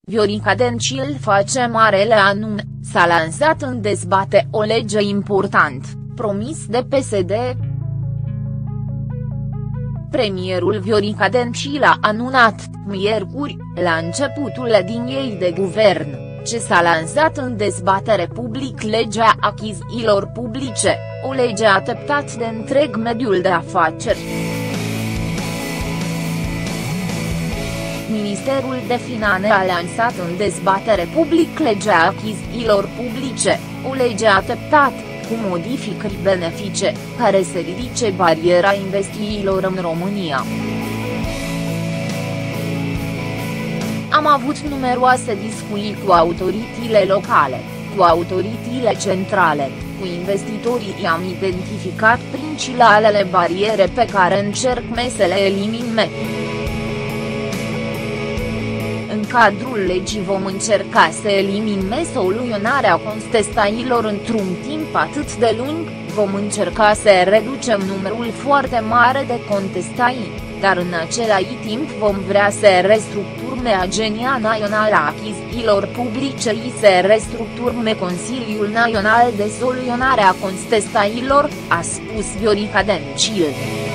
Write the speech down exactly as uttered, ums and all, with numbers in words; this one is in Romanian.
Viorica Dencil face marele anunț, s-a lansat în dezbate o lege important, promis de P S D. Premierul Viorica Dencil a anunțat, miercuri, la începutul liniei de guvern, ce s-a lansat în dezbatere public legea achizițiilor publice, o lege așteptată de întreg mediul de afaceri. Ministerul de Finanțe a lansat în dezbatere public legea achizițiilor publice, o lege așteptată, cu modificări benefice, care să ridice bariera investițiilor în România. Am avut numeroase discuții cu autoritățile locale, cu autoritățile centrale, cu investitorii și am identificat principalele bariere pe care încercăm să le eliminăm. În cadrul legii vom încerca să eliminăm soluționarea contestațiilor într-un timp atât de lung, vom încerca să reducem numărul foarte mare de contestații, dar în același timp vom vrea să restructurăm Agenția Națională a Achizițiilor Publice și să restructurăm Consiliul Național de Soluționare a Contestațiilor, a spus Viorica Dencil.